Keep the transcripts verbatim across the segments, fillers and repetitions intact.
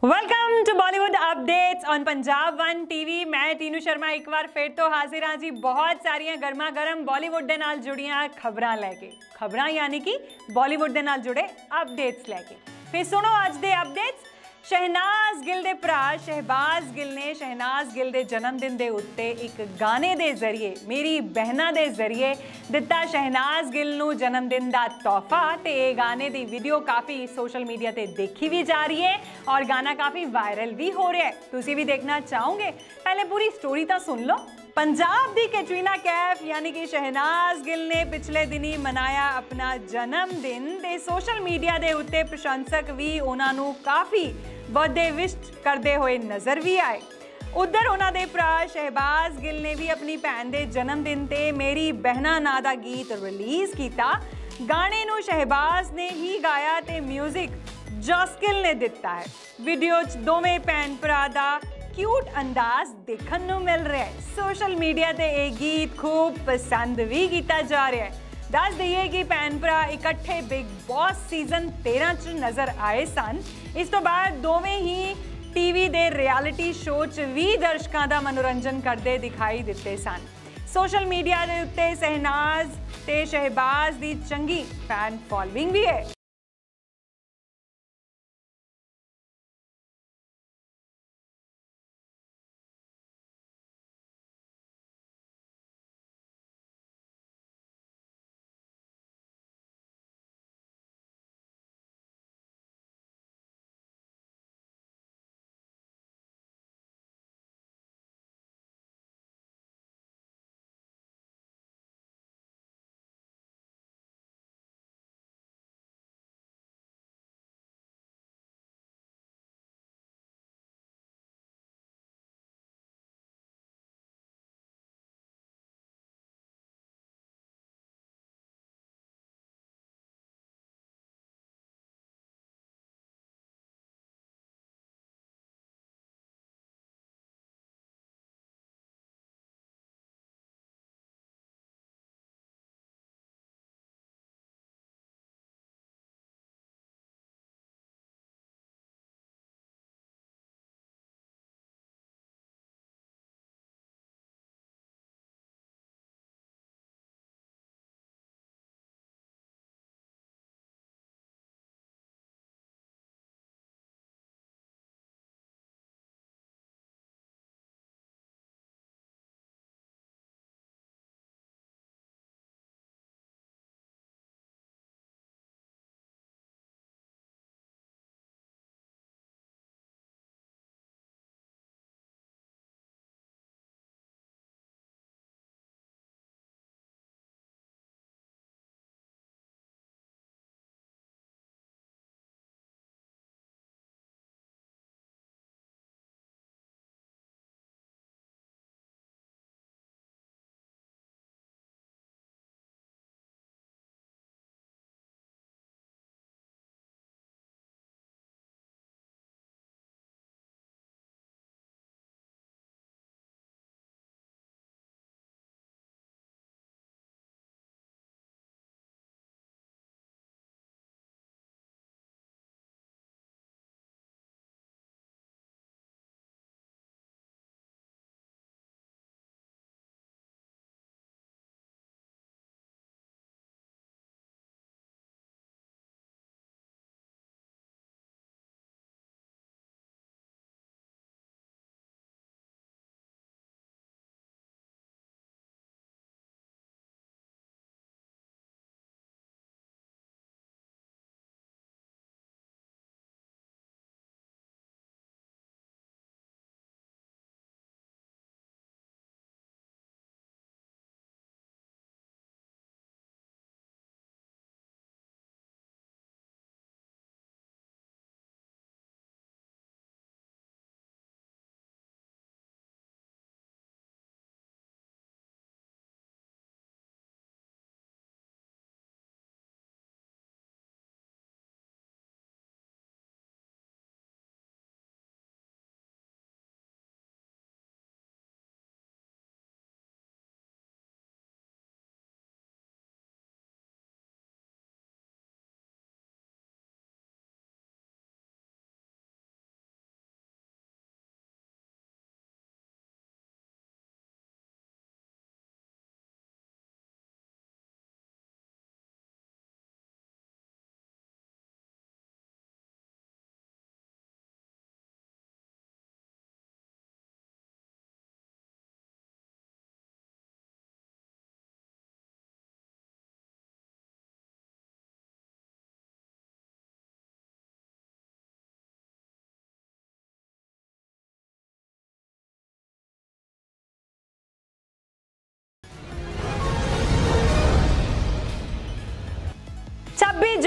Welcome to Bollywood updates on Punjab one TV. मैं टीनू शर्मा एक बार फिर तो हाजिर हाँ जी बहुत सारिया गर्मा गर्म बॉलीवुड दे नाल जुड़ियां खबरां लैके खबरां यानी कि बॉलीवुड दे नाल जुड़े अपडेट्स लैके फिर सुनो अज दे अपडेट्स। शहनाज गिल दे भरा शहबाज गिल ने शहनाज गिल दे जन्मदिन दे उत्ते एक गाने दे जरिए मेरी बहना दे जरिए दिता शहनाज गिल नू जन्मदिन दा तोहफा। ते ये गाने दी वीडियो काफ़ी सोशल मीडिया ते देखी भी जा रही है और गाना काफ़ी वायरल भी हो रहा है। तुसी भी देखना चाहोगे? पहले पूरी स्टोरी तो सुन लो। पंजाब दी कैटरीना कैफ यानी कि शहनाज गिल ने पिछले दिनी मनाया अपना जन्मदिन ते सोशल मीडिया दे उत्ते प्रशंसक भी उन्हां नू काफ़ी बर्थडे विश करते हुए नज़र भी आए। उधर उन्हां दे भरा शहबाज गिल ने भी अपनी भैन दे जन्मदिन ते मेरी बहना नां दा गीत रिलीज़ किया। गाने नू शहबाज ने ही गाया ते म्यूजिक जॉस्किल ने दिता है। वीडियो च दोवें भैन भरा दा क्यूट अंदाज देखने नू मिल रहा है। सोशल मीडिया ते ये गीत खूब पसंद भी किया जा रहा है। दस दईए कि भैन भरा इकट्ठे बिग बॉस सीजन तेरह च नज़र आए सन। इस तो बाद दोवें ही टीवी दे रियलिटी शो च भी दर्शकों का मनोरंजन करते दिखाई दिते सन। सोशल मीडिया के उत्ते शहनाज ते शहबाज की चंगी फैन फॉलोइंग भी है।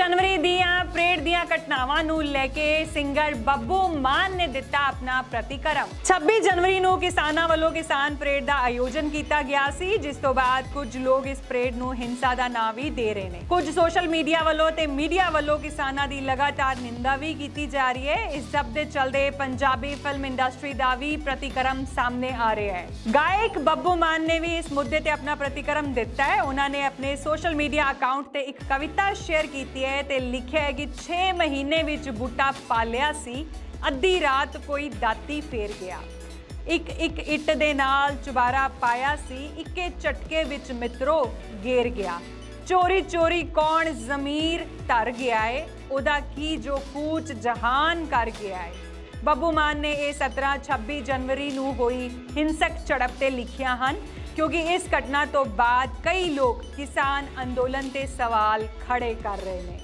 जनवरी दियां परेड दियां घटनावां नूं लैके सिंगर बब्बू मान ने दिता अपना प्रतिक्रम। छब्बीस जनवरी नूं किसानां वल्लों किसान परेड दा आयोजन कीता गया सी, जिस तो बाद कुछ लोग इस परेड नूं हिंसा दा नां भी दे रहे ने। कुछ सोशल मीडिया वल्लों ते मीडिया वल्लों किसानां दी लगातार निंदा भी कीती जा रही है। इस सब दे चलदे पंजाबी फिल्म इंडस्ट्री दा भी प्रतिक्रम सामने आ रहा है। गायक बब्बू मान ने भी इस मुद्दे ते अपना प्रतिक्रम दिता है। उन्होंने अपने सोशल मीडिया अकाउंट ते एक कविता शेयर की है ते लिखिया है कि छे महीने विच बूटा पालिया सी, अद्धी रात कोई दाती फेर गया, एक एक इट दे नाल चुबारा पाया सी, इक्के झटके विच मित्रो गेर गया, चोरी चोरी कौन जमीर धर गया है, ओदा की जो कूच जहान कर गया है। बब्बू मान ने यह सत्रह छब्बी जनवरी नूं होई हिंसक झड़प ते लिखिया हन, क्योंकि इस घटना तो बाद कई लोग किसान अंदोलन ते सवाल खड़े कर रहे हैं।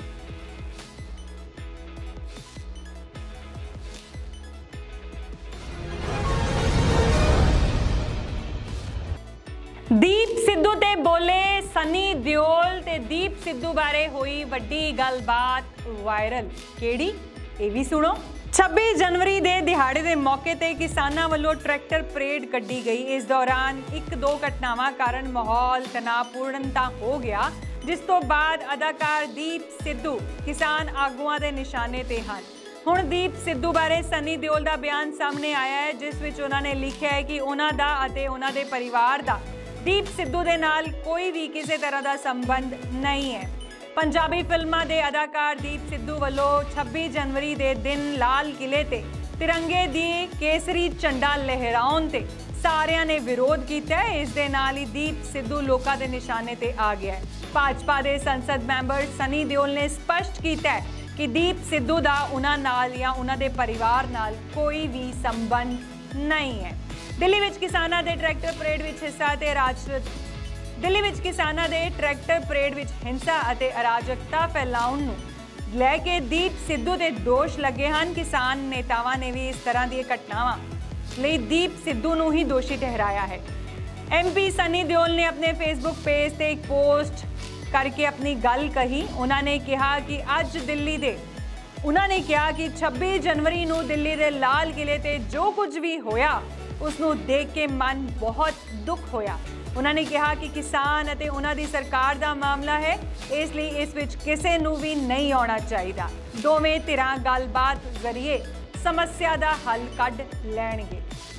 दीप सिद्धू ते बोले सनी दिओल ते दीप सिद्धू बारे हुई वड्डी गलबात वायरल, केड़ी ये भी सुनो। छब्बीस जनवरी के दिहाड़े के मौके ते किसानां वल्लों ट्रैक्टर परेड कड्ढी गई। इस दौरान एक दो घटनावां कारण माहौल तनावपूर्णता हो गया, जिस तो बाद अदाकार दीप सिद्धू किसान आगुआं दे निशाने ते हन। हुण दीप सिद्धू बारे सनी दिओल दा बयान सामने आया है, जिस विच उन्होंने लिखिया है कि उन्हां दा अते उन्हां दे परिवार दा दीप सिद्धू दे नाल कोई भी किसी तरह का संबंध नहीं है। पंजाबी फिल्मां दे अदाकार दीप सिद्धू वल्लों छब्बीस जनवरी दे दिन लाल किले ते तिरंगे दी केसरी झंडा लहराउण ते सारियां ने विरोध किया है। इस दे नाल ही दीप सिद्धू लोकां दे निशाने ते आ गया है। भाजपा दे संसद मैंबर सनी दिओल ने स्पष्ट किया है कि दीप सिद्धू दा उन्हां नाल या उन्हां दे परिवार नाल कोई भी संबंध नहीं है। दिल्ली विच किसानां दे ट्रैक्टर परेड विच हिस्सा ते राज दिल्ली विच किसानां दे ट्रैक्टर परेड विच हिंसा अते अराजकता फैलाउण नूं लैके दीप सिद्धू ते दोष लगे हैं। किसान नेतावां ने भी इस तरह दी घटनावां लई दीप सिद्धू नूं ही दोषी ठहराया है। एम पी सनी दिओल ने अपने फेसबुक पेज ते एक पोस्ट करके अपनी गल कही। उन्होंने कहा कि अज दिल्ली दे उन्होंने कहा कि छब्बीस जनवरी नूं दिल्ली दे लाल किले ते जो कुछ भी होया उसनूं देख के मन बहुत दुख होया। उन्होंने कहा कि किसान अते उन्हां दी सरकार दा मामला है, इसलिए इस विच किसी नूं भी नहीं आउणा चाहिदा। दोवें धिरां गलबात जरिए समस्या दा हल कढ लैणगे।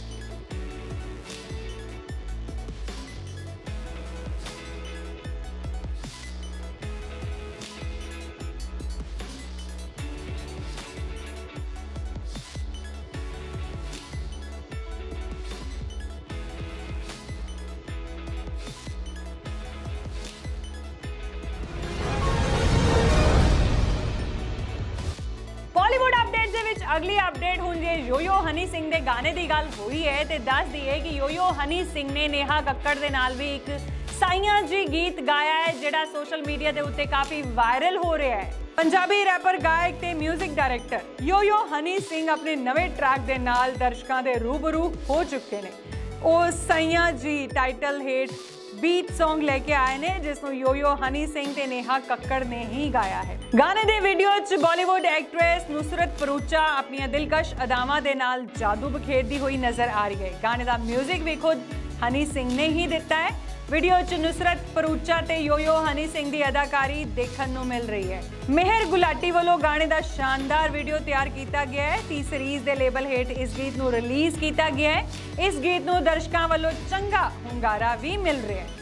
बॉलीवुड अपडेट दे विच अगली अपडेट हुण जे योयो हनी सिंह दे गाने की गल हुई है तो दस दईए कि योयो हनी सिंह ने नेहा कक्कड़ दे नाल भी एक साइयां जी गीत गाया है, जिहड़ा सोशल मीडिया के उत्ते काफ़ी वायरल हो रहा है। पंजाबी रैपर गायक ते म्यूजिक डायरैक्टर योयो हनी सिंह अपने नवे ट्रैक के नाल दर्शकों के रूबरू हो चुके हैं। वो साइयां जी टाइटल हेठ बीट सॉन्ग लेके आए ने, जिसनों योयो हनी सिंह ते नेहा कक्कड़ ने ही गाया है। गाने दे वीडियो च बॉलीवुड एक्ट्रेस नुसरत भरूचा अपनी दिलकश अदावां दे नाल जादू बखेरती हुई नजर आ रही है। गाने का म्यूजिक भी खुद हनी सिंह ने ही दिता है। वीडियो च नुसरत भरूचा ते योयो हनी सिंह की अदाकारी देखने को मिल रही है। मेहर गुलाटी वालों गाने का शानदार वीडियो तैयार किया गया है। टी सीरीज के लेबल हेठ इस गीत को रिलीज किया गया है। इस गीत को दर्शकों वालों चंगा हुंगारा भी मिल रहा है।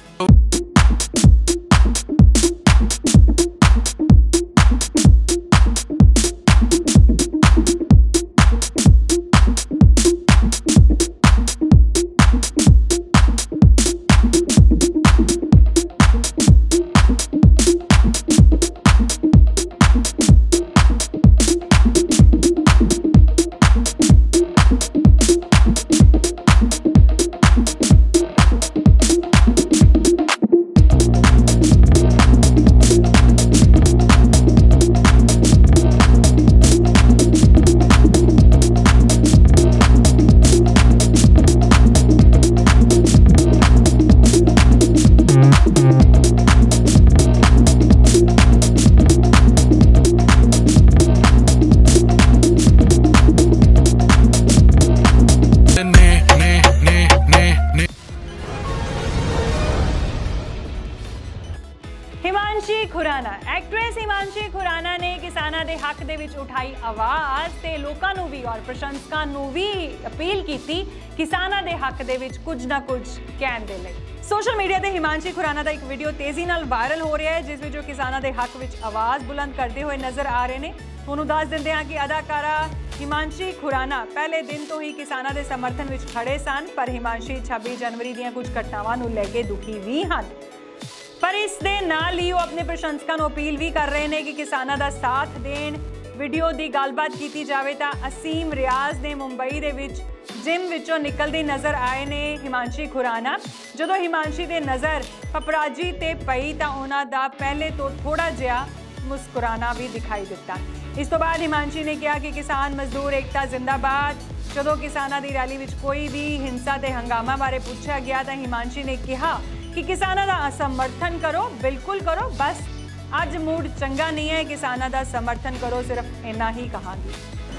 किसानां दे हक दे विच उठाई आवाज़ ते लोकां नूं भी और प्रशंसकां नूं भी अपील कीती किसानां दे हक दे विच कुछ ना कुछ कहण दे लई। सोशल मीडिया ते हिमांशी खुराना दा एक वीडियो तेजी नाल वायरल हो रहा है जिस विच ओह किसानां दे हक विच आवाज़ बुलंद करते हुए नज़र आ रहे हैं। तुहानूं दस दिंदे हां कि अदाकारा हिमांशी खुराना पहले दिन तो ही किसानां दे समर्थन विच खड़े सन, पर हिमांशी छब्बीस जनवरी दीआं कुछ घटनावां नूं लैके दुखी भी हन। पर इस दे नाल ही ओह अपने प्रशंसकां नूं अपील भी कर रहे हैं कि किसानां दा साथ देण। वीडियो की गलबात की जाए तो असीम रियाज ने मुंबई दे विच जिम विचों निकलती नज़र आए ने हिमांशी खुराना। जदों हिमांशी दे नज़र पपराजी ते पई तो उन्हां दा पहले तो थोड़ा जिहा मुस्कुराना भी दिखाई दिता। इस तो बाद हिमांशी ने कहा कि किसान मजदूर एकता जिंदाबाद। जदों किसानां दी रैली विच कोई भी हिंसा ते हंगामा बारे पूछा गया तो हिमांशी ने कहा कि किसानां दा समर्थन करो, बिल्कुल करो, बस अज मूड चंगा नहीं है, किसानां दा समर्थन करो, सिर्फ इन्ना ही कहांगी।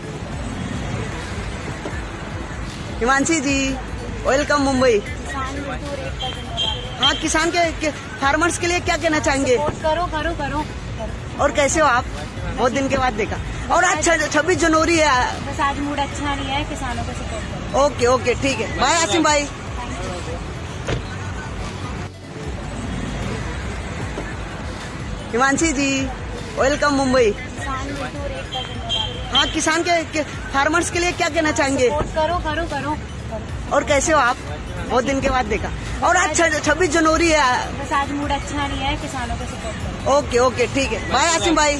हिमांशी जी वेलकम मुंबई। हाँ, किसान के, के फार्मर्स के लिए क्या कहना चाहेंगे? करो करो करो और कैसे हो आप? बहुत दिन के बाद देखा। और आज छब्बीस जनवरी है, बस आज मूड अच्छा नहीं है, किसानों को सपोर्ट करो। ओके ओके ठीक है, बाय आसिम भाई। हिमांशी जी वेलकम मुंबई। हाँ, किसान के, के फार्मर्स के लिए क्या कहना चाहेंगे? करो करो करो और कैसे हो आप? बहुत दिन के बाद देखा। और आज छब्बीस जनवरी है, बस आज मूड अच्छा नहीं है, किसानों को सपोर्ट करो। ओके ओके ठीक है, बाय आसिम भाई।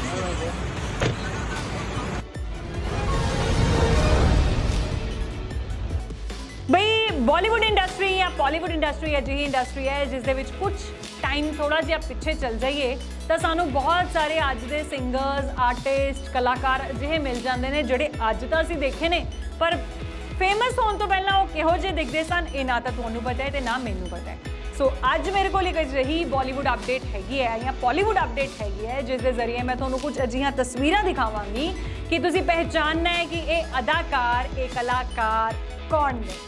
बई बॉलीवुड इंडस्ट्री या बॉलीवुड इंडस्ट्री अजिही इंडस्ट्री है जिस दे विच कुछ टाइम थोड़ा जिहा पिछे चल जाइए तो सानू बहुत सारे अज दे सिंगर्स, आर्टिस्ट, कलाकार अजिहे मिल जाते हैं जिहड़े अज तो असीं देखे ने, पर फेमस होने तो पहला वो किहो जिहे दिखते सन ये ना तो तुहानू पता है तो ना मैनू पता है। सो so, अज मेरे को एक अजिही बॉलीवुड अपडेट हैगी है या बॉलीवुड अपडेट हैगी है जिस दे जरिए मैं तुहानू कुछ अजिहियां तस्वीरां दिखावांगी कि तुसीं पहचानना है कि ये अदाकार, ये कलाकार कौन ने।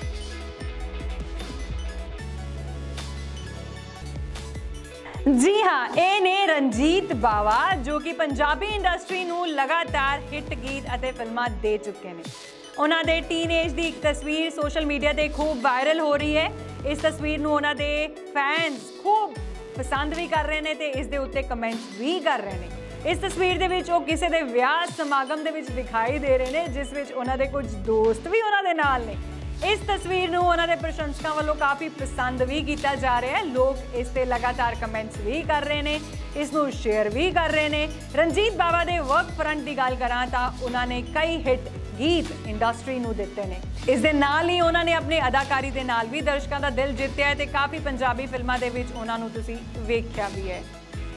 जी हाँ, ये ने रंजीत बावा जो कि पंजाबी इंडस्ट्री नू लगातार हिट गीत अते फिल्मां दे चुके हैं। उन्हां दे टीनेज दी एक तस्वीर सोशल मीडिया ते खूब वायरल हो रही है। इस तस्वीर नू उन्हां दे फैंस खूब पसंद भी कर रहे हैं ते इस दे उत्ते कमेंट्स भी कर रहे हैं। इस तस्वीर दे विच ओह किसी दे विआह समागम दे विच दिखाई दे रहे हैं जिस विच उन्हां दे कुछ दोस्त भी उन्हां दे नाल ने। इस तस्वीर नू उन्हां दे प्रशंसकां वालों काफ़ी पसंद भी किया जा रहा है। लोग इस ते लगातार कमेंट्स भी कर रहे हैं, इसनू शेयर भी कर रहे हैं। रंजीत बावा दे वर्क फ्रंट की गल करां तां उन्होंने कई हिट गीत इंडस्ट्री नू दिते ने। इस दे नाल ही उन्होंने अपनी अदाकारी दे नाल भी दर्शकों का दिल जित्या है ते काफ़ी पंजाबी फिल्मां दे विच उन्हां नू तुसीं वेख्या भी है।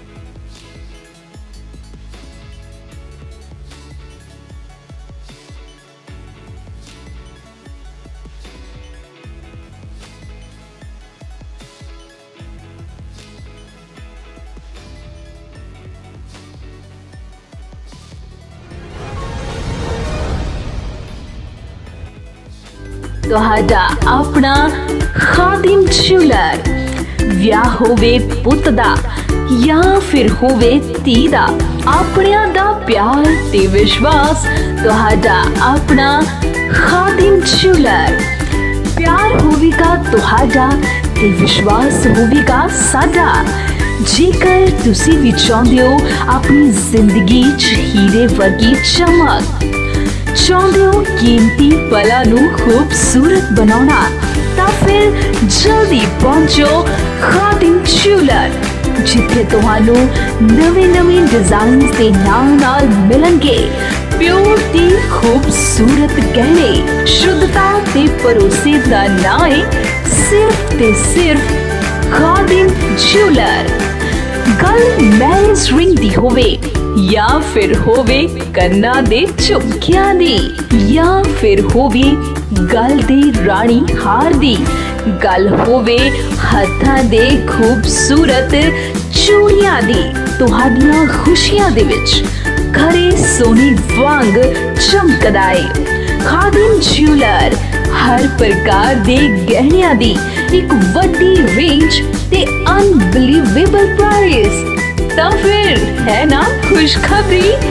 ਤੁਹਾਡਾ ਆਪਣਾ ਖਾदिम ज्यूलर, ਵਿਆਹ ਹੋਵੇ ਪੁੱਤ ਦਾ ਜਾਂ ਫਿਰ ਹੋਵੇ ਧੀ ਦਾ, ਆਪਣਿਆਂ ਦਾ ਪਿਆਰ ਤੇ ਵਿਸ਼ਵਾਸ ਤੁਹਾਡਾ ਆਪਣਾ ਖਾदिम ज्यूलर। ਪਿਆਰ ਹੋਵੇਗਾ ਤੁਹਾਡਾ ਤੇ ਵਿਸ਼ਵਾਸ ਹੋਵੇਗਾ ਸਾਡਾ। ਜੇਕਰ ਤੁਸੀਂ ਵੀ ਚਾਹੁੰਦੇ ਹੋ ਆਪਣੀ ਜ਼ਿੰਦਗੀ 'ਚ ਹੀਰੇ ਵਰਗੀ ਚਮਕ, चाहते हो कीमती पलों नूं खूबसूरत बनाना, तो फिर जल्दी पहुंचो खादिम ज्यूलर, जिथे तुहानू नवे नवे डिजाइन के नाल नाल मिलणगे प्योर ते खूबसूरत गहने। शुद्धता ते भरोसे दा नाम है सिर्फ ते सिर्फ खादिम ज्यूलर। गल मैरिज रिंग दी होवे या फिर होवे कन्ना दे झुमकियां दी, या फिर होवे गल दे रानी हार दी, गल होवे हत्थां दे खूबसूरत चूड़ियां दी, तुहाडियां खुशियां दे विच घरे सोने वांग चमकदा है। खादिम ज्यूलर हर प्रकार दे गहनियां दी एक वड्डी रेंज ते अनबिलीवेबल प्राइस। तो फिर है ना खुशखबरी,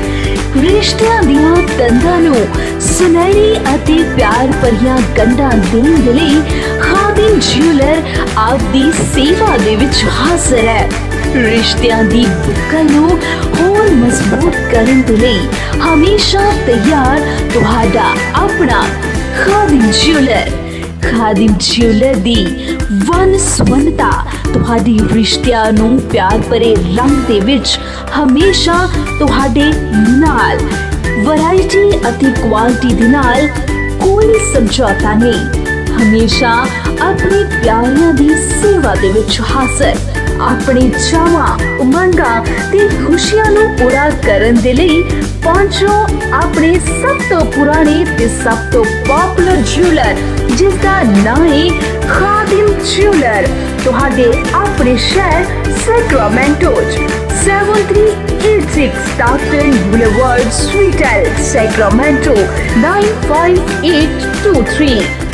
ਰਿਸ਼ਤਿਆਂ ਦੀਆਂ ਤੰਦਾਂ ਨੂੰ ਸੁਨਹਿਰੀ ਅਤੇ ਪਿਆਰ ਭਰੀਆਂ ਗੰਢਾਂ ਦੇਣ ਦੇ ਲਈ ਖਾਦਿਮ ਜਿਊਲਰ ਆਪ ਦੀ ਸੇਵਾ ਦੇ ਵਿੱਚ ਹਾਜ਼ਰ ਹੈ। ਰਿਸ਼ਤਿਆਂ ਦੀ ਬੁੱਕਲ ਨੂੰ ਹੋਰ ਮਜ਼ਬੂਤ ਕਰਨ ਦੇ ਲਈ ਹਮੇਸ਼ਾ ਤਿਆਰ ਤੁਹਾਡਾ ਆਪਣਾ ਖਾਦਿਮ ਜਿਊਲਰ। ਖਾਦਿਮ ਜਿਊਲਰ ਦੀ ਵਨ ਸੁਵੰਨਤਾ ਤੁਹਾਡੀ ਰਿਸ਼ਤਿਆਂ ਨੂੰ ਪਿਆਰ ਭਰੇ ਰੰਗ ਦੇ ਵਿੱਚ ਹਮੇਸ਼ਾ ਤੁਹਾਡੇ ਨਾਲ। ਵੈਰਾਈਟੀ ਅਤੇ ਕੁਆਲਿਟੀ ਦੇ ਨਾਲ ਕੋਈ ਸਮਝੌਤਾ ਨਹੀਂ। ਹਮੇਸ਼ਾ ਆਪਣੇ ਪਿਆਰਿਆਂ ਦੀ ਸੇਵਾ ਦੇ ਵਿੱਚ ਹਾਜ਼ਰ। ਆਪਣੇ ਚਾਵਾਂ, ਉਮੰਗਾਂ ਤੇ ਖੁਸ਼ੀਆਂ ਨੂੰ ਪੂਰਾ ਕਰਨ ਦੇ ਲਈ ਪਹੁੰਚੋ ਆਪਣੇ ਸਭ ਤੋਂ ਪੁਰਾਣੇ ਤੇ ਸਭ ਤੋਂ ਪਪੂਲਰ ਜਿਊਲਰ, ਜਿਸ ਦਾ ਨਾਮ ਹੈ ਖਾਦਿਮ ਜਿਊਲਰ। ਤੁਹਾਡੇ ਆਪਣੇ ਸ਼ਹਿਰ Sacramento seven three eight six Stockton Boulevard, Suite L, Sacramento nine five eight two three।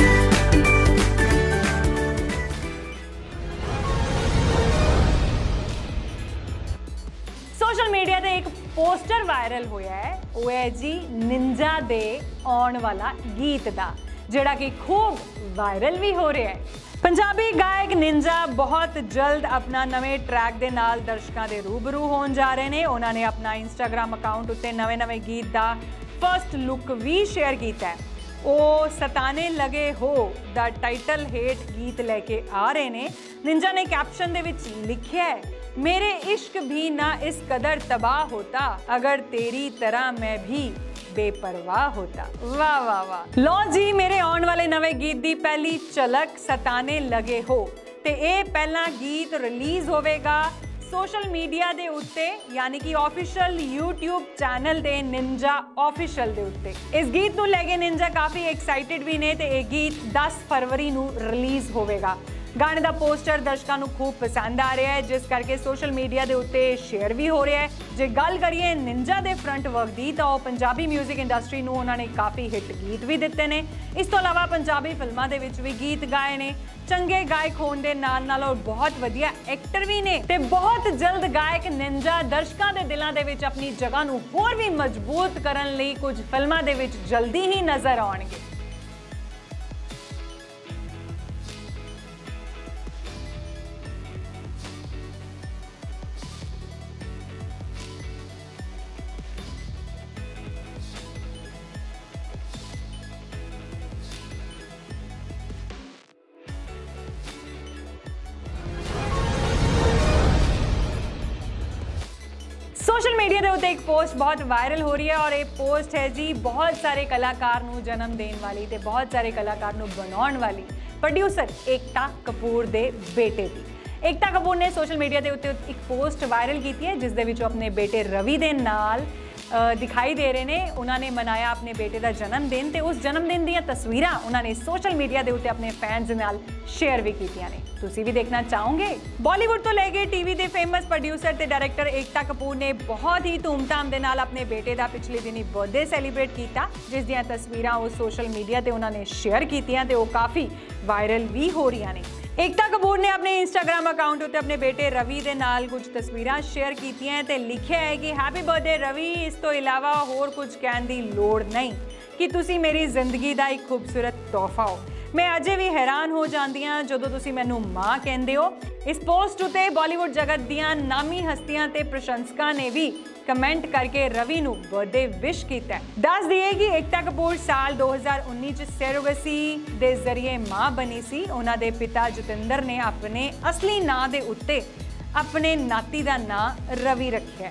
Social media ਤੇ ਇੱਕ ਪੋਸਟਰ ਵਾਇਰਲ ਹੋਇਆ ਹੈ, ਉਹ ਹੈ ਜੀ ਨਿੰਜਾ ਦੇ ਆਉਣ ਵਾਲਾ ਗੀਤ ਦਾ, ਜਿਹੜਾ ਕਿ ਖੂਬ ਵਾਇਰਲ ਵੀ ਹੋ ਰਿਹਾ ਹੈ। ਪੰਜਾਬੀ ਗਾਇਕ ਨਿੰਜਾ ਬਹੁਤ ਜਲਦ ਆਪਣਾ ਨਵੇਂ ਟਰੈਕ ਦੇ ਨਾਲ ਦਰਸ਼ਕਾਂ ਦੇ ਰੂਬਰੂ ਹੋਣ ਜਾ ਰਹੇ ਨੇ। ਉਹਨਾਂ ਨੇ ਆਪਣਾ ਇੰਸਟਾਗ੍ਰਾਮ ਅਕਾਊਂਟ ਉੱਤੇ ਨਵੇਂ-ਨਵੇਂ ਗੀਤ ਦਾ ਫਸਟ ਲੁੱਕ ਵੀ ਸ਼ੇਅਰ ਕੀਤਾ ਹੈ। ਉਹ ਸਤਾਨੇ ਲਗੇ ਹੋ ਦਾ ਟਾਈਟਲ ਹੇਠ ਗੀਤ ਲੈ ਕੇ ਆ ਰਹੇ ਨੇ। ਨਿੰਜਾ ਨੇ ਕੈਪਸ਼ਨ ਦੇ ਵਿੱਚ ਲਿਖਿਆ ਹੈ, मेरे इश्क भी ना इस कदर तबाह होता, अगर तेरी तरह मैं भी बेपरवाह होता। वाह वाह वाह। लो जी, मेरे आने वाले नवे गीत दी पहली झलक सताने लगे हो ते ये पहला गीत रिलीज होवेगा सोशल मीडिया दे उत्ते, यानी कि ऑफिशियल यूट्यूब चैनल दे निंजा ऑफिशियल दे उत्ते। इस गीत नूं लैके निंजा काफ़ी एक्साइटेड भी ने ते ये गीत दस फरवरी नूं रिलीज होवेगा। गाने का पोस्टर दर्शकों को खूब पसंद आ रहा है, जिस करके सोशल मीडिया के उत्ते शेयर भी हो रहा है। जे गल करिए निंजा के फ्रंट वर्क की, तो पंजाबी म्यूजिक इंडस्ट्री में उन्होंने काफ़ी हिट गीत भी दिते ने। इस तो अलावा पंजाबी फिल्मों के भी गीत गाए ने। चंगे गायक होने के नाल नाल और बहुत वधिया एक्टर भी ने ते बहुत जल्द गायक निंजा दर्शकों के दिलों के विच अपनी जगह नूं होर भी मजबूत करने लई कुछ फिल्मों के विच जल्दी ही नज़र आउणगे। सोशल मीडिया के उत्ते एक पोस्ट बहुत वायरल हो रही है और ये पोस्ट है जी बहुत सारे कलाकार नूं जन्म देने वाली ते बहुत सारे कलाकार नूं बनाउण वाली प्रोड्यूसर एकता कपूर दे बेटे दी। एकता कपूर ने सोशल मीडिया के उत्ते एक पोस्ट वायरल की है, जिस दे विच अपने बेटे रवि दे नाल दिखाई दे रहे ने। उन्होंने मनाया अपने बेटे का जन्मदिन ते उस जन्मदिन दी तस्वीरां उन्होंने सोशल मीडिया के उत्ते अपने फैंस नाल शेयर भी कीतियां ने। तुसी भी देखना चाहोगे? बॉलीवुड तो लेके टीवी के फेमस प्रोड्यूसर ते डायरेक्टर एकता कपूर ने बहुत ही धूमधाम दे नाल अपने बेटे का पिछले दिनी बर्थडे सैलीब्रेट किया, जिस दियां तस्वीरां वो सोशल मीडिया ते उन्होंने शेयर कीतियां ते वो काफ़ी वायरल भी हो रही ने। एकता कपूर ने अपने इंस्टाग्राम अकाउंट उत्ते अपने बेटे रवि दे नाल कुछ तस्वीरां शेयर कीतियां ते लिखिया है कि हैप्पी बर्थडे रवि, इस तो इलावा होर कुछ कहने की लोड़ नहीं कि तुसी मेरी जिंदगी का एक खूबसूरत तोहफा हो। मैं अजे भी हैरान हो जाती हाँ जदों तुसी मैनू माँ कहते हो। इस पोस्ट उत्ते बॉलीवुड जगत दियां नामी हस्तियां ते प्रशंसकां ने भी कमेंट करके रवि नू बर्थडे विश किया। दस दिए कि एकता कपूर साल दो हज़ार उन्नीस सैरोगेसी दे जरिए मां बनी सी। उन्हां दे पिता जतिंदर ने अपने असली नां दे उत्ते अपने नाती दा नां रवि रखिया।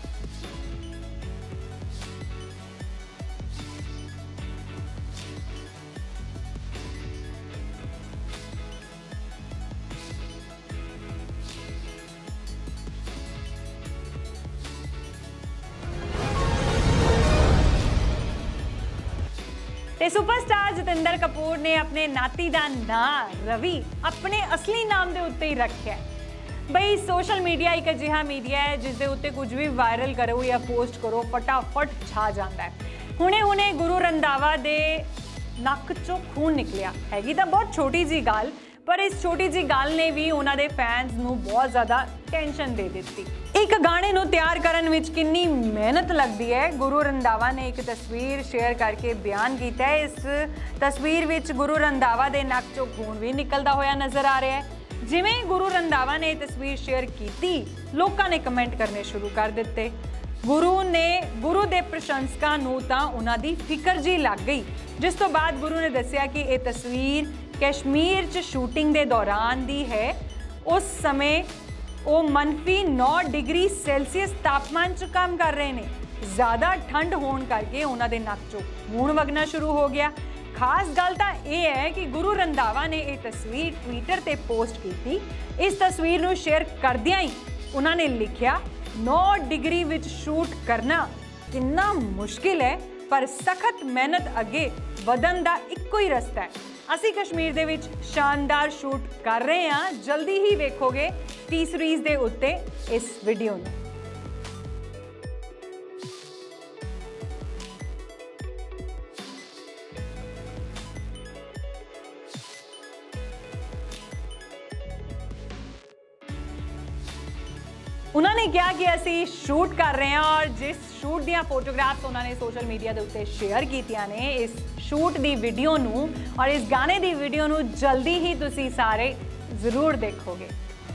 ते सुपरस्टार जतिंदर कपूर ने अपने नाती का नाम रवि अपने असली नाम के उत्ते ही रखा। बई सोशल मीडिया एक अजिहा मीडिया है जिसके उत्ते कुछ भी वायरल करो या पोस्ट करो फटाफट छा जाता है। हुणे हुणे गुरु रंधावा दे नक चों खून निकलिया हैगी तो बहुत छोटी जी गल, पर इस छोटी जी गल ने भी उन्होंने फैंस नूं बहुत ज़्यादा टेंशन दे दी। ਇੱਕ ਗਾਣੇ ਨੂੰ ਤਿਆਰ ਕਰਨ ਵਿੱਚ ਕਿੰਨੀ ਮਿਹਨਤ ਲੱਗਦੀ ਹੈ, ਗੁਰੂ ਰੰਧਾਵਾ ਨੇ ਇੱਕ ਤਸਵੀਰ ਸ਼ੇਅਰ ਕਰਕੇ ਬਿਆਨ ਕੀਤਾ ਹੈ। ਇਸ ਤਸਵੀਰ ਵਿੱਚ ਗੁਰੂ ਰੰਧਾਵਾ ਦੇ ਨੱਕ ਚੋਂ ਖੂਨ ਵੀ ਨਿਕਲਦਾ ਹੋਇਆ ਨਜ਼ਰ ਆ ਰਿਹਾ ਹੈ। ਜਿਵੇਂ ਗੁਰੂ ਰੰਧਾਵਾ ਨੇ ਇਹ ਤਸਵੀਰ ਸ਼ੇਅਰ ਕੀਤੀ, ਲੋਕਾਂ ਨੇ ਕਮੈਂਟ ਕਰਨੇ ਸ਼ੁਰੂ ਕਰ ਦਿੱਤੇ। ਗੁਰੂ ਨੇ ਗੁਰੂ ਦੇ ਪ੍ਰਸ਼ੰਸਕਾਂ ਨੂੰ ਤਾਂ ਉਹਨਾਂ ਦੀ ਫਿਕਰ ਜੀ ਲੱਗ ਗਈ, ਜਿਸ ਤੋਂ ਬਾਅਦ ਗੁਰੂ ਨੇ ਦੱਸਿਆ ਕਿ ਇਹ ਤਸਵੀਰ ਕਸ਼ਮੀਰ 'ਚ ਸ਼ੂਟਿੰਗ ਦੇ ਦੌਰਾਨ ਦੀ ਹੈ। ਉਸ ਸਮੇਂ ਉਹ ਮਨਫੀ ਨੌ ਡਿਗਰੀ ਸੈਲਸੀਅਸ ਤਾਪਮਾਨ 'ਚ ਕੰਮ ਕਰ ਰਹੇ ਨੇ। ਜ਼ਿਆਦਾ ਠੰਡ ਹੋਣ ਕਰਕੇ ਉਹਨਾਂ ਦੇ ਨੱਕ 'ਚੋਂ ਖੂਨ ਵਗਣਾ ਸ਼ੁਰੂ ਹੋ ਗਿਆ। ਖਾਸ ਗੱਲ ਤਾਂ ਇਹ ਹੈ ਕਿ ਗੁਰੂ ਰੰਧਾਵਾ ਨੇ ਇਹ ਤਸਵੀਰ ਟਵਿੱਟਰ ਤੇ ਪੋਸਟ ਕੀਤੀ। ਇਸ ਤਸਵੀਰ ਨੂੰ ਸ਼ੇਅਰ ਕਰਦਿਆਂ ਹੀ ਉਹਨਾਂ ਨੇ ਲਿਖਿਆ, ਨੌ ਡਿਗਰੀ ਵਿੱਚ ਸ਼ੂਟ ਕਰਨਾ ਕਿੰਨਾ ਮੁਸ਼ਕਿਲ ਹੈ, ਪਰ ਸਖਤ ਮਿਹਨਤ ਅੱਗੇ ਵਧਣ ਦਾ ਇੱਕੋ ਹੀ ਰਸਤਾ ਹੈ। ਅਸੀਂ ਕਸ਼ਮੀਰ ਦੇ ਵਿੱਚ ਸ਼ਾਨਦਾਰ ਸ਼ੂਟ ਕਰ ਰਹੇ ਹਾਂ। ਜਲਦੀ ਹੀ ਵੇਖੋਗੇ ਟੀ ਸੀਰੀਜ਼ ਦੇ ਉੱਤੇ ਇਸ ਵੀਡੀਓ ਨੂੰ। ਉਹਨਾਂ ਨੇ ਕਿਹਾ ਕਿ ਅਸੀਂ ਸ਼ੂਟ ਕਰ ਰਹੇ ਹਾਂ ਔਰ ਜਿਸ ਸ਼ੂਟ ਦੀਆਂ ਫੋਟੋਗ੍ਰਾਫਸ ਉਹਨਾਂ ਨੇ ਸੋਸ਼ਲ ਮੀਡੀਆ ਦੇ ਉੱਤੇ ਸ਼ੇਅਰ ਕੀਤੀਆਂ ਨੇ, ਇਸ ਸ਼ੂਟ ਦੀ ਵੀਡੀਓ ਨੂੰ ਔਰ ਇਸ ਗਾਣੇ ਦੀ ਵੀਡੀਓ ਨੂੰ ਜਲਦੀ ਹੀ ਤੁਸੀਂ ਸਾਰੇ ਜ਼ਰੂਰ ਦੇਖੋਗੇ।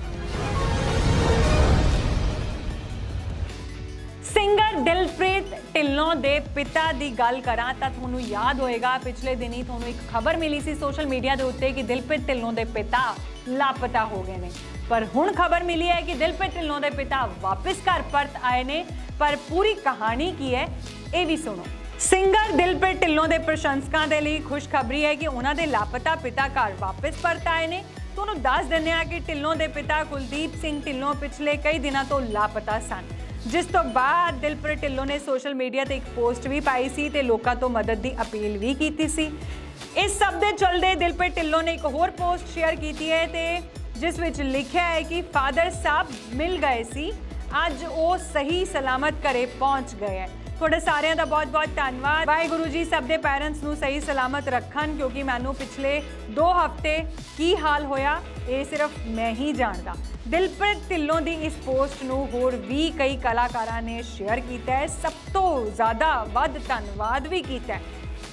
ਸਿੰਗਰ ਦਿਲਪ੍ਰੀਤ ਢਿੱਲੋਂ ਦੇ ਪਿਤਾ ਦੀ ਗੱਲ ਕਰਾਂ ਤਾਂ ਤੁਹਾਨੂੰ ਯਾਦ ਹੋਏਗਾ, ਪਿਛਲੇ ਦਿਨੀ ਤੁਹਾਨੂੰ ਇੱਕ ਖਬਰ ਮਿਲੀ ਸੀ ਸੋਸ਼ਲ ਮੀਡੀਆ ਦੇ ਉੱਤੇ ਕਿ ਦਿਲਪ੍ਰੀਤ ਢਿੱਲੋਂ ਦੇ ਪਿਤਾ ਲਾਪਤਾ ਹੋ ਗਏ ਨੇ। ਪਰ ਹੁਣ ਖਬਰ ਮਿਲੀ ਹੈ ਕਿ ਦਿਲਪ੍ਰੀਤ ਢਿੱਲੋਂ ਦੇ ਪਿਤਾ ਵਾਪਸ ਘਰ ਪਰਤ ਆਏ ਨੇ। ਪਰ ਪੂਰੀ ਕਹਾਣੀ ਕੀ ਹੈ ਇਹ ਵੀ ਸੁਣੋ। ਸਿੰਗਰ ਦਿਲਪ੍ਰੀਤ ਢਿੱਲੋਂ ਦੇ ਪ੍ਰਸ਼ੰਸਕਾਂ ਦੇ ਲਈ ਖੁਸ਼ਖਬਰੀ ਹੈ ਕਿ ਉਹਨਾਂ ਦੇ ਲਾਪਤਾ ਪਿਤਾ ਘਰ ਵਾਪਸ ਪਰਤ ਆਏ ਨੇ। ਤੁਹਾਨੂੰ ਦੱਸ ਦਿੰਦੇ ਹਾਂ ਕਿ ਢਿੱਲੋਂ ਦੇ ਪਿਤਾ ਕੁਲਦੀਪ ਸਿੰਘ ਢਿੱਲੋਂ ਪਿਛਲੇ ਕਈ ਦਿਨਾਂ ਤੋਂ ਲਾਪਤਾ ਸਨ, ਜਿਸ ਤੋਂ ਬਾਅਦ ਦਿਲਪ੍ਰੀਤ ਢਿੱਲੋਂ ਨੇ ਸੋਸ਼ਲ ਮੀਡੀਆ ਤੇ ਇੱਕ ਪੋਸਟ ਵੀ ਪਾਈ ਸੀ ਤੇ ਲੋਕਾਂ ਤੋਂ ਮਦਦ ਦੀ ਅਪੀਲ ਵੀ ਕੀਤੀ ਸੀ। ਇਸ ਸਭ ਦੇ ਚਲਦੇ ਦਿਲਪ੍ਰੀਤ ਢਿੱਲੋਂ ਨੇ ਇੱਕ ਹੋਰ ਪੋਸਟ ਸ਼ੇਅਰ ਕੀਤੀ ਹੈ ਤੇ ਜਿਸ ਵਿੱਚ ਲਿਖਿਆ ਹੈ ਕਿ ਫਾਦਰ ਸਾਹਿਬ ਮਿਲ ਗਏ ਸੀ, ਅੱਜ ਉਹ ਸਹੀ ਸਲਾਮਤ ਘਰੇ ਪਹੁੰਚ ਗਏ ਹੈ। ਤੁਹਾਡੇ ਸਾਰਿਆਂ ਦਾ ਬਹੁਤ ਬਹੁਤ ਧੰਨਵਾਦ। ਵਾਹਿਗੁਰੂ ਜੀ ਸਭ ਦੇ ਪੈਰੈਂਟਸ ਨੂੰ ਸਹੀ ਸਲਾਮਤ ਰੱਖਣ, ਕਿਉਂਕਿ ਮੈਨੂੰ ਪਿਛਲੇ ਦੋ ਹਫ਼ਤੇ ਕੀ ਹਾਲ ਹੋਇਆ ਇਹ ਸਿਰਫ ਮੈਂ ਹੀ ਜਾਣਦਾ। ਦਿਲਪ੍ਰੀਤ ਢਿੱਲੋਂ ਦੀ ਇਸ ਪੋਸਟ ਨੂੰ ਹੋਰ ਵੀ ਕਈ ਕਲਾਕਾਰਾਂ ਨੇ ਸ਼ੇਅਰ ਕੀਤਾ ਹੈ। ਸਭ ਤੋਂ ਜ਼ਿਆਦਾ ਵੱਧ ਧੰਨਵਾਦ ਵੀ ਕੀਤਾ ਹੈ।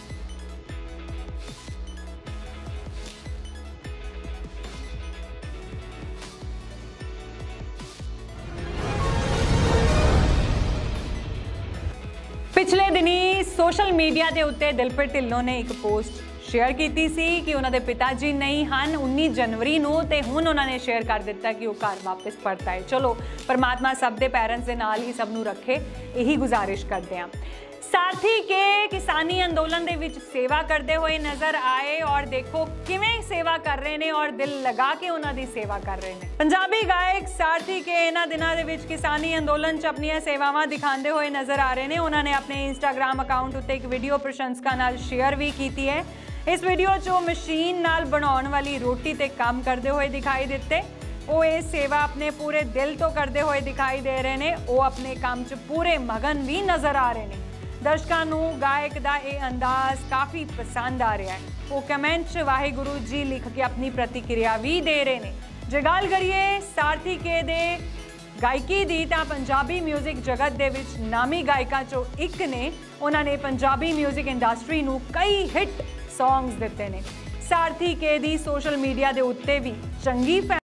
ਪਿਛਲੇ ਦਿਨੀ ਸੋਸ਼ਲ ਮੀਡੀਆ ਦੇ ਉੱਤੇ ਦਿਲਪ੍ਰੀਤ ਢਿੱਲੋਂ ਨੇ ਇੱਕ ਪੋਸਟ ਸ਼ੇਅਰ ਕੀਤੀ ਸੀ ਕਿ ਉਹਨਾਂ ਦੇ ਪਿਤਾ ਜੀ ਨਹੀਂ ਹਨ ਉੱਨੀ ਜਨਵਰੀ ਨੂੰ, ਤੇ ਹੁਣ ਉਹਨਾਂ ਨੇ ਸ਼ੇਅਰ ਕਰ ਦਿੱਤਾ ਕਿ ਉਹ ਘਰ ਵਾਪਸ ਪਰਤ ਆਏ। ਚਲੋ ਪਰਮਾਤਮਾ ਸਭ ਦੇ ਪੈਰੈਂਟਸ ਦੇ ਨਾਲ ਹੀ ਸਭ ਨੂੰ ਰੱਖੇ, ਇਹੀ ਗੁਜ਼ਾਰਿਸ਼ ਕਰਦੇ ਹਾਂ। ਸਾਥੀ ਕੇ ਕਿਸਾਨੀ ਅੰਦੋਲਨ ਦੇ ਵਿੱਚ ਸੇਵਾ ਕਰਦੇ ਹੋਏ ਨਜ਼ਰ ਆਏ ਔਰ ਦੇਖੋ ਕਿਵੇਂ ਸੇਵਾ ਕਰ ਰਹੇ ਨੇ ਔਰ ਦਿਲ ਲਗਾ ਕੇ ਉਹਨਾਂ ਦੀ ਸੇਵਾ ਕਰ ਰਹੇ ਨੇ। ਪੰਜਾਬੀ ਗਾਇਕ ਸਾਥੀ ਕੇ ਇਹਨਾਂ ਦਿਨਾਂ ਦੇ ਵਿੱਚ ਕਿਸਾਨੀ ਅੰਦੋਲਨ 'ਚ ਆਪਣੀਆਂ ਸੇਵਾਵਾਂ ਦਿਖਾਉਂਦੇ ਹੋਏ ਨਜ਼ਰ ਆ ਰਹੇ ਨੇ। ਉਹਨਾਂ ਨੇ ਆਪਣੇ ਇੰਸਟਾਗ੍ਰਾਮ ਅਕਾਊਂਟ ਉੱਤੇ ਇੱਕ ਵੀਡੀਓ ਪ੍ਰਸ਼ੰਸਕਾਂ ਨਾਲ ਸ਼ੇਅਰ ਵੀ ਕੀਤੀ ਹੈ। ਇਸ ਵੀਡੀਓ 'ਚ ਉਹ ਮਸ਼ੀਨ ਨਾਲ ਬਣਾਉਣ ਵਾਲੀ ਰੋਟੀ ਤੇ ਕੰਮ ਕਰਦੇ ਹੋਏ ਦਿਖਾਈ ਦਿੱਤੇ। ਉਹ ਇਹ ਸੇਵਾ ਆਪਣੇ ਪੂਰੇ ਦਿਲ ਤੋਂ ਕਰਦੇ ਹੋਏ ਦਿਖਾਈ ਦੇ ਰਹੇ ਨੇ। ਉਹ ਆਪਣੇ ਕੰਮ 'ਚ ਪੂਰੇ ਮਗਨ ਵੀ ਨਜ਼ਰ ਆ ਰਹੇ ਨੇ। ਦਰਸ਼ਕਾਂ ਨੂੰ ਗਾਇਕ ਦਾ ਇਹ ਅੰਦਾਜ਼ ਕਾਫੀ ਪਸੰਦ ਆ ਰਿਹਾ ਹੈ। ਉਹ ਕਮੈਂਟ 'ਚ ਵਾਹਿਗੁਰੂ ਜੀ ਲਿਖ ਕੇ ਆਪਣੀ ਪ੍ਰਤੀਕਿਰਿਆ ਵੀ ਦੇ ਰਹੇ ਨੇ। ਜੇ ਗੱਲ ਕਰੀਏ ਸਾਰਥੀ ਕੇ ਦੇ ਗਾਇਕੀ ਦੀ ਤਾਂ ਪੰਜਾਬੀ ਮਿਊਜ਼ਿਕ ਜਗਤ ਦੇ ਵਿੱਚ ਨਾਮੀ ਗਾਇਕਾਂ 'ਚੋਂ ਇੱਕ ਨੇ। ਉਹਨਾਂ ਨੇ ਪੰਜਾਬੀ ਮਿਊਜ਼ਿਕ ਇੰਡਸਟਰੀ ਨੂੰ ਕਈ ਹਿੱਟ ਸੌਂਗਸ ਦਿੱਤੇ ਨੇ। ਸਾਰਥੀ ਕੇ ਦੀ ਸੋਸ਼ਲ ਮੀਡੀਆ ਦੇ ਉੱਤੇ ਵੀ ਚੰਗੀ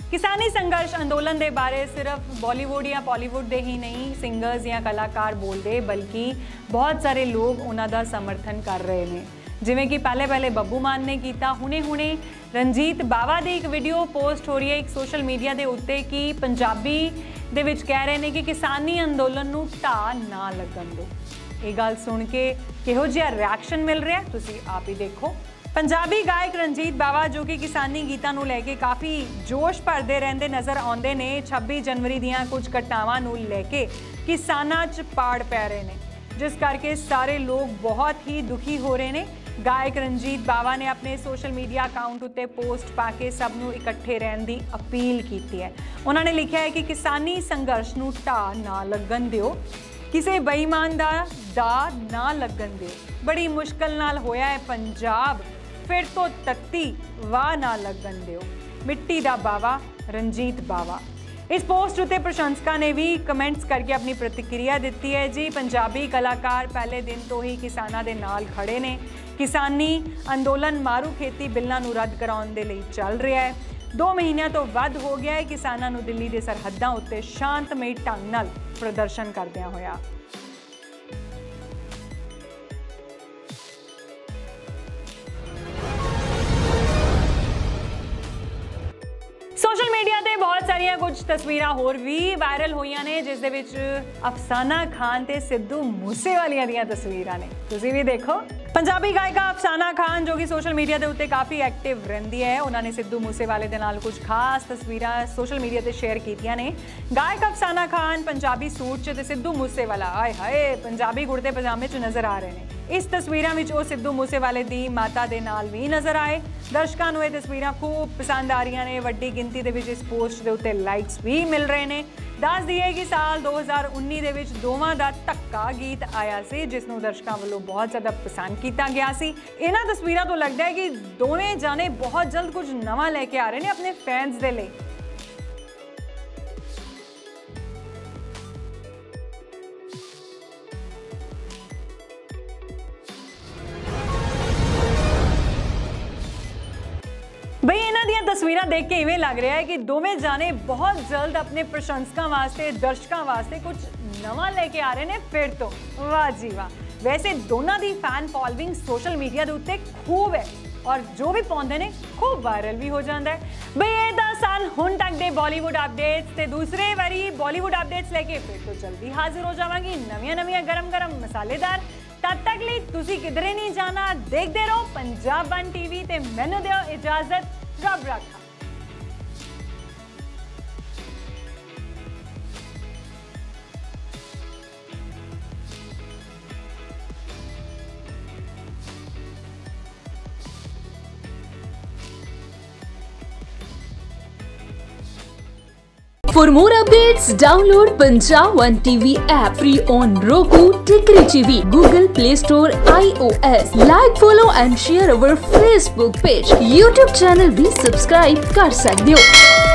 किसानी संघर्ष अंदोलन दे बारे सिर्फ बॉलीवुड या बॉलीवुड दे ही नहीं सिंगर्स या कलाकार बोलते बल्कि बहुत सारे लोग उन्हां दा समर्थन कर रहे हैं। जिवें कि पहले पहले बब्बू मान ने कीता, हुणे हुणे रंजीत बावा दी एक वीडियो पोस्ट हो रही है एक सोशल मीडिया के उत्ते कि पंजाबी दे विच कह रहे हैं कि किसानी अंदोलन नूं ढाह ना लगन दो। ये गल सुन के किहो जिहा रिएक्शन मिल रहा है तुसीं आप ही देखो। पंजाबी गायक रंजीत बावा जो कि किसानी गीतां नूं लैके काफ़ी जोश भरते रहंदे नज़र आउंदे ने, छब्बी जनवरी दीआं कुछ घटनावां नूं लैके किसानां च पाड़ पै रहे ने, जिस करके सारे लोग बहुत ही दुखी हो रहे ने। गायक रंजीत बावा ने अपने सोशल मीडिया अकाउंट उत्ते पोस्ट पा के सब नूं इकट्ठे रहन दी अपील की है। उन्होंने लिखा है कि किसानी संघर्ष नूं ढाह ना लगन दिओ, किसी बेईमान दा दाऽ ना लगन दिओ, बड़ी मुश्किल नाल होया है पंजाब, फिर तो तत्ती वाह ना लगन दिओ, मिट्टी दा बावा रंजीत बावा। इस पोस्ट उत्ते प्रशंसकों ने भी कमेंट्स करके अपनी प्रतिक्रिया दी है। जी पंजाबी कलाकार पहले दिन तो ही किसानां दे नाल खड़े ने। किसानी अंदोलन मारू खेती बिल्लां नूं रद्द कराउण दे लई चल रहा है। दो महीनों तो वध हो गया है किसानां नूं दिल्ली दे सरहदां उत्ते शांतमई ढंग नाल प्रदर्शन करदिआं होया। सोशल मीडिया ते बहुत सारिया कुछ तस्वीर होर भी वायरल होईयां ने, जिस दे विच अफसाना खान ते सिद्धू मूसेवालिया दीयां तस्वीरां ने, तुसीं भी देखो। पंजाबी गायिका अफसाना खान जो कि सोशल मीडिया के उत्ते काफ़ी एक्टिव रहिंदी है, उन्होंने सिद्धू मूसेवाले दे नाल कुछ खास तस्वीरां सोशल मीडिया ते शेयर कीतियां ने। गायक अफसाना खान पंजाबी सूट च ते सिद्धू मूसेवाला आए हाए पंजाबी कुर्ते पजामे च नज़र आ रहे हैं। इस तस्वीरां विच वो सिद्धू मूसेवाले दी माता दे नाल भी नज़र आए। दर्शकों को ये तस्वीरां खूब पसंद आ रही ने, वड्डी गिनती दे विच इस पोस्ट के उत्ते लाइक्स भी मिल रहे हैं। दस दईए कि साल दो हज़ार उन्नी दे विच दोवां दा धक्का गीत आया सी, जिसनूं दर्शकों वालों बहुत ज़्यादा पसंद किया गया सी। इन्हां तस्वीरां तो लगता है कि दोवें जाने बहुत जल्द कुछ नवां लैके आ रहे हैं अपने फैंस दे लई। बई इन्हां दियां तस्वीरां देख के इवें लग रहा है कि दोवें जाने बहुत जल्द अपने प्रशंसकों वास्ते दर्शकों वास्ते कुछ नवां लेके आ रहे हैं। फिर तो वाह जी वाह। वैसे दोनों की फैन फॉलोइंग सोशल मीडिया के उत्ते खूब है और जो भी पाउंदे ने खूब वायरल भी हो जाता है। बई ये तो सन हुण तक दे बॉलीवुड अपडेट्स ते दूसरे बारी बॉलीवुड अपडेट्स लेके फिर तो जल्दी हाजिर हो जावांगी नवीं नवीं गरम गरम मसालेदार। तब तक लिए तुसी किधरे नहीं जाना, देखते रहो पंजाब वन टीवी ते मैनू दिओ इजाजत, रब रखा। For more updates, download Punjab One T V app free on Roku, Tikri T V, Google Play Store, iOS. Like, follow and share our Facebook page. YouTube channel भी subscribe कर सकते हो।